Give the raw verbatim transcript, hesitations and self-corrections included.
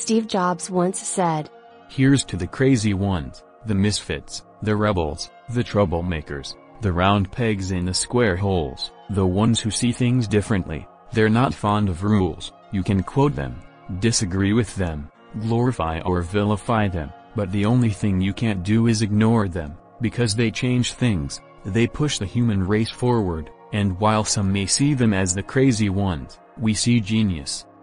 Steve Jobs once said, "Here's to the crazy ones, the misfits, the rebels, the troublemakers, the round pegs in the square holes, the ones who see things differently. They're not fond of rules. You can quote them, disagree with them, glorify or vilify them, but the only thing you can't do is ignore them, because they change things, they push the human race forward, and while some may see them as the crazy ones, we see genius."